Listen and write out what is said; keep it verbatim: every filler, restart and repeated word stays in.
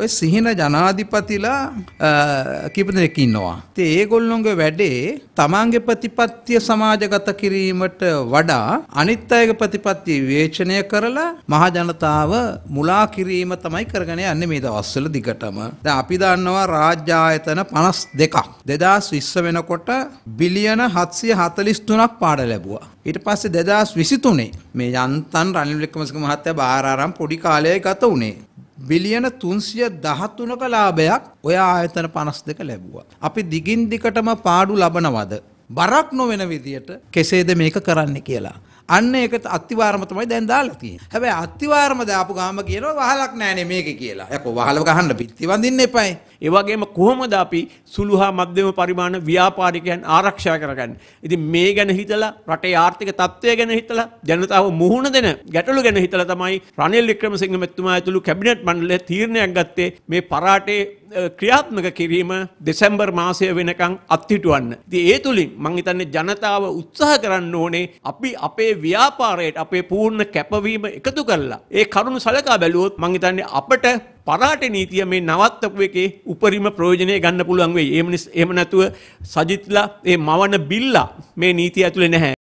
ඔය සිහින ජනාධිපතිලා කීප දෙනෙක් ඉන්නවා. ඉතින් ඒගොල්ලොන්ගේ වැඩේ තමන්ගේ ප්‍රතිපත්තිය සමාජගත කිරීමට වඩා අනිත් අයගේ ප්‍රතිපත්තිය විවේචනය කරලා මහ ජනතාව මුලා කිරීම තමයි කරගෙන යන්නේ මේ දවස්වල දිගටම. දැන් අපි දන්නවා රාජ්‍ය ආයතන පනස් දෙකක් දෙදාස් විස්ස වෙනකොට බිලියන හත්සිය හතළිස් තුනක් පාඩ ලැබුවා. ඊට පස්සේ දෙදාස් විසිතුනේ මේ යන්තම් රනිල් වික්‍රමසිංහ මහත්තයා බාහිර ආරම් පොඩි කාලයක ගත උනේ බිලියන තුන්සිය දහතුනක ලාභයක් ඔය ආයතන පනස් දෙක ලැබුවා. අපි දිගින් දිගටම පාඩු ලබනවද? බරක් නොවන විදියට කෙසේද මේක කරන්න කියලා. අන්න ඒක අත්තිවාරම තමයි දැන් දාලා තියෙන්නේ. හැබැයි අත්තිවාරම දාපු ගාම කියනවා වහලක් නැහැනේ මේකේ කියලා. යකෝ වහලව ගහන්න පිටි වඳින්න එපායි. ඒ වගේම කොහොමද අපි සුළු හා මධ්‍යම පරිමාණ ව්‍යාපාරිකයන් ආරක්ෂා කරගන්නේ? ඉතින් මේ ගැන හිතලා රටේ ආර්ථික තත්ත්වය ගැන හිතලා ජනතාව මුහුණ දෙන ගැටලු ගැන හිතලා තමයි රනිල් වික්‍රමසිංහ මැතිතුමා ඇතුළු කැබිනට් මණ්ඩලය තීරණයක් ගත්තේ මේ පරාටේ ක්‍රියාත්මක කිරීම දෙසැම්බර් මාසය වෙනකන් අත්හිටුවන්න. ඉතින් ඒ තුලින් මම හිතන්නේ ජනතාව උත්සාහ කරන්න ඕනේ අපි අපේ ව්‍යාපාරයට අපේ පූර්ණ කැපවීම එකතු කරලා ඒ කරුණු සලකා බැලුවොත් මම හිතන්නේ අපට පරාට නීතිය මේ නවත්තපු එකේ උපරිම ප්‍රයෝජනය ගන්න පුළුවන් වෙයි. එහෙම නැතුව සජිත්ලා මේ මවන බිල්ලා මේ නීතිය ඇතුලේ නැහැ.